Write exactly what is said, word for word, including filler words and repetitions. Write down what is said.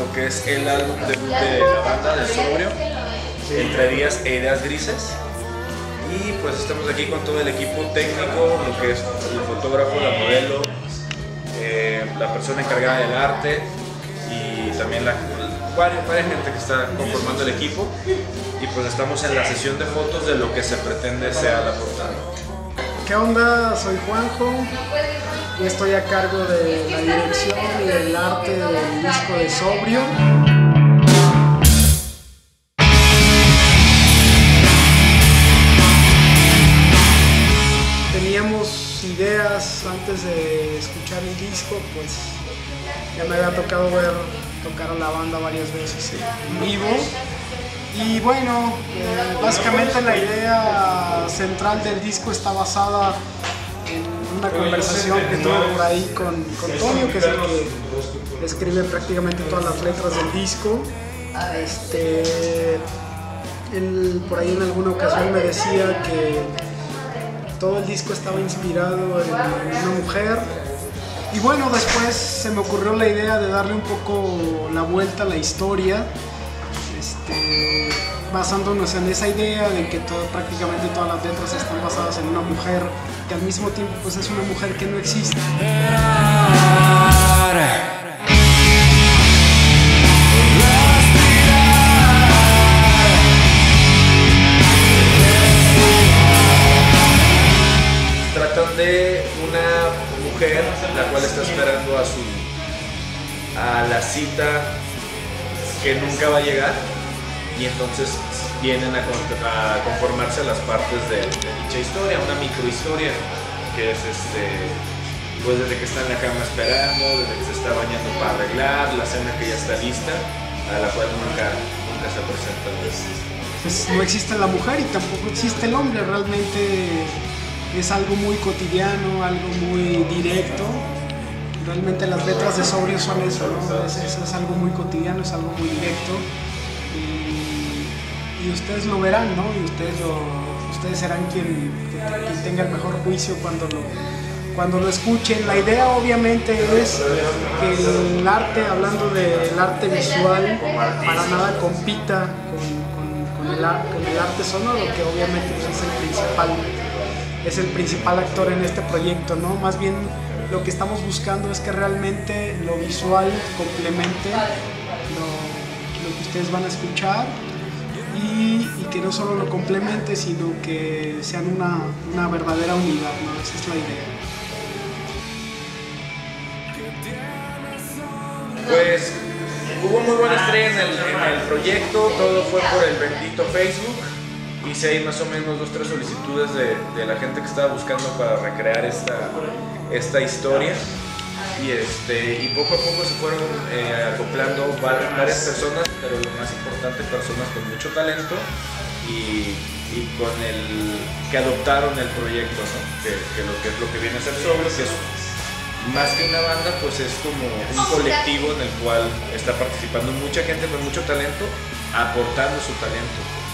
lo que es el álbum debut de la banda de Sobrio, Entre Días e Ideas Grises. Y pues estamos aquí con todo el equipo técnico, lo que es el fotógrafo, la modelo, eh, la persona encargada del arte y también la, varias, varias gente que está conformando el equipo. Y pues estamos en la sesión de fotos de lo que se pretende sea la portada. ¿Qué onda? Soy Juanjo y estoy a cargo de la dirección y del arte del disco de Sobrio. Teníamos ideas antes de escuchar el disco, pues ya me había tocado ver tocar a la banda varias veces en vivo. Y bueno, eh, básicamente la idea central del disco está basada en una conversación que tuve por ahí con, con Tonio, que es el que escribe prácticamente todas las letras del disco. Este, él por ahí en alguna ocasión me decía que todo el disco estaba inspirado en una mujer. Y bueno, después se me ocurrió la idea de darle un poco la vuelta a la historia. Este, basándonos en esa idea de que todo, prácticamente todas las letras están basadas en una mujer que al mismo tiempo pues es una mujer que no existe. Tratan de una mujer la cual está esperando a su a la cita que nunca va a llegar, y entonces vienen a, a conformarse las partes de, de dicha historia, una microhistoria que es este, pues desde que está en la cama esperando, desde que se está bañando para arreglar, la cena que ya está lista, a la cual nunca, nunca se presenta. Pues no existe la mujer y tampoco existe el hombre, realmente es algo muy cotidiano, algo muy directo. Realmente las letras de Sobrio son eso, ¿no? Es, es, es algo muy cotidiano, es algo muy directo. Y, y ustedes lo verán, ¿no? Y ustedes, lo, ustedes serán quien, quien tenga el mejor juicio cuando lo, cuando lo escuchen. La idea obviamente es que el arte, hablando del arte visual, para nada compita con, con, con, el, con el arte sonoro, que obviamente pues, es, el principal, es el principal actor en este proyecto, ¿no? Más bien lo que estamos buscando es que realmente lo visual complemente lo, lo que ustedes van a escuchar y, y que no solo lo complemente, sino que sean una, una verdadera unidad, ¿no? Esa es la idea. Pues hubo muy buena estrella en el, en el proyecto, todo fue por el bendito Facebook. Hice ahí más o menos dos o tres solicitudes de, de la gente que estaba buscando para recrear esta, esta historia, y, este, y poco a poco se fueron eh, acoplando varias personas, pero lo más importante, personas con mucho talento y, y con el que adoptaron el proyecto, ¿no? que, que, lo, que es lo que viene a ser Sobrio, que es más que una banda, pues es como un colectivo en el cual está participando mucha gente con mucho talento, aportando su talento.